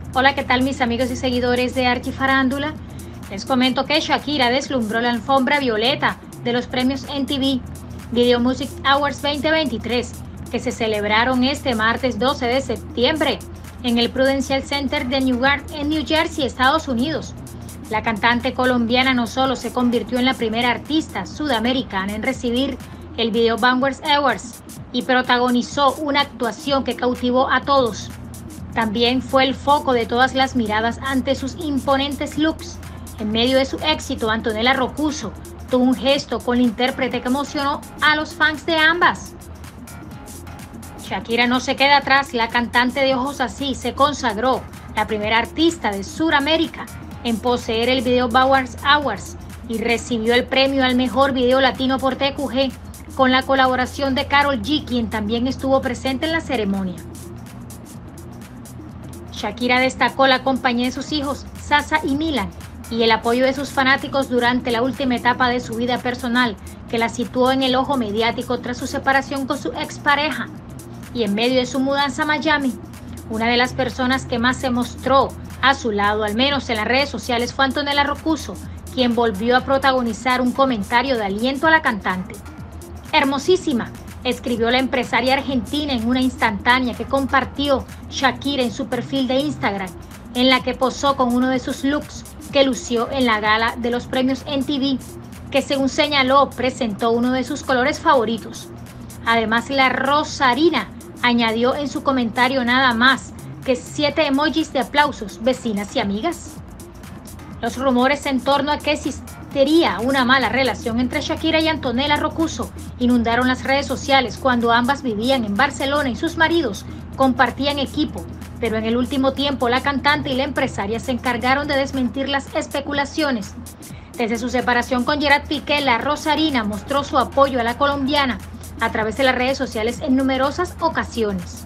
Hola, ¿qué tal mis amigos y seguidores de Archifarándula? Les comento que Shakira deslumbró la alfombra violeta de los premios MTV Video Music Awards 2023, que se celebraron este martes 12 de septiembre en el Prudential Center de Newark, en New Jersey, Estados Unidos. La cantante colombiana no solo se convirtió en la primera artista sudamericana en recibir el Video Vanguard Awards y protagonizó una actuación que cautivó a todos. También fue el foco de todas las miradas ante sus imponentes looks. En medio de su éxito, Antonella Roccuzzo tuvo un gesto con la intérprete que emocionó a los fans de ambas. Shakira no se queda atrás. La cantante de ojos así se consagró la primera artista de Sudamérica en poseer el Video Vanguard Awards y recibió el premio al mejor video latino por TQG con la colaboración de Karol G, quien también estuvo presente en la ceremonia. Shakira destacó la compañía de sus hijos, Sasa y Milan, y el apoyo de sus fanáticos durante la última etapa de su vida personal, que la situó en el ojo mediático tras su separación con su expareja. Y en medio de su mudanza a Miami, una de las personas que más se mostró a su lado, al menos en las redes sociales, fue Antonella Roccuzzo, quien volvió a protagonizar un comentario de aliento a la cantante. Hermosísima, escribió la empresaria argentina en una instantánea que compartió Shakira en su perfil de Instagram, en la que posó con uno de sus looks que lució en la gala de los premios MTV, que según señaló presentó uno de sus colores favoritos. Además, la rosarina añadió en su comentario nada más que 7 emojis de aplausos, vecinas y amigas. Los rumores en torno a que existiría una mala relación entre Shakira y Antonella Roccuzzo inundaron las redes sociales cuando ambas vivían en Barcelona y sus maridos compartían equipo, pero en el último tiempo la cantante y la empresaria se encargaron de desmentir las especulaciones. Desde su separación con Gerard Piqué, la rosarina mostró su apoyo a la colombiana a través de las redes sociales en numerosas ocasiones.